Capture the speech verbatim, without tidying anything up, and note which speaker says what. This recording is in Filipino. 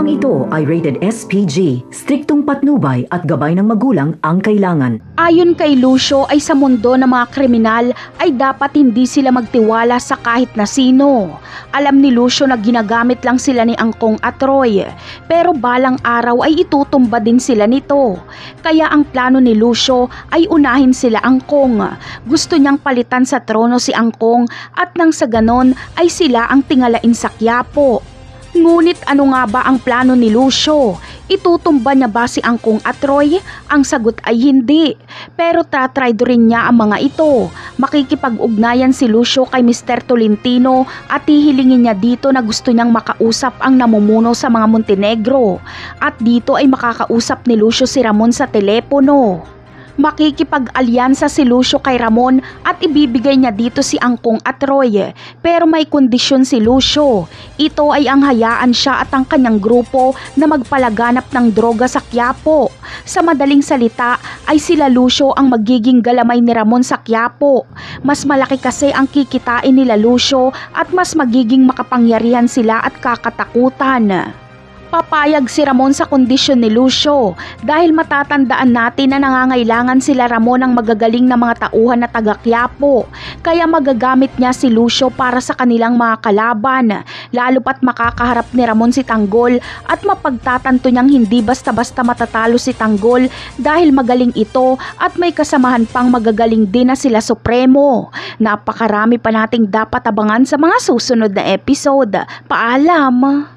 Speaker 1: Programang ito ay rated S P G. Striktong patnubay at gabay ng magulang ang kailangan.
Speaker 2: Ayon kay Lucio ay sa mundo ng mga kriminal ay dapat hindi sila magtiwala sa kahit na sino. Alam ni Lucio na ginagamit lang sila ni Angkong at Roy, pero balang araw ay itutumba din sila nito. Kaya ang plano ni Lucio ay unahin sila Angkong. Gusto niyang palitan sa trono si Angkong at nang sa ganon ay sila ang tingalain sa Quiapo. Ngunit ano nga ba ang plano ni Lucio? Itutumba niya ba si Angkong at Roy? Ang sagot ay hindi. Pero tatry rin niya ang mga ito. Makikipag-ugnayan si Lucio kay Mister Tolentino at hihilingin niya dito na gusto niyang makausap ang namumuno sa mga Montenegro. At dito ay makakausap ni Lucio si Ramon sa telepono. Makikipag-alyansa si Lucio kay Ramon at ibibigay niya dito si Angkong at Roy. Pero may kondisyon si Lucio. Ito ay ang hayaan siya at ang kanyang grupo na magpalaganap ng droga sa Quiapo. Sa madaling salita ay sila Lucio ang magiging galamay ni Ramon sa Quiapo. Mas malaki kasi ang kikitain nila Lucio at mas magiging makapangyarihan sila at kakatakutan. Papayag si Ramon sa kondisyon ni Lucio dahil matatandaan natin na nangangailangan sila Ramon ng magagaling na mga tauhan na taga Quiapo. Kaya magagamit niya si Lucio para sa kanilang mga kalaban, lalo pat makakaharap ni Ramon si Tanggol at mapagtatanto niyang hindi basta-basta matatalo si Tanggol dahil magaling ito at may kasamahan pang magagaling din na sila Supremo. Napakarami pa nating dapat abangan sa mga susunod na episode. Paalam!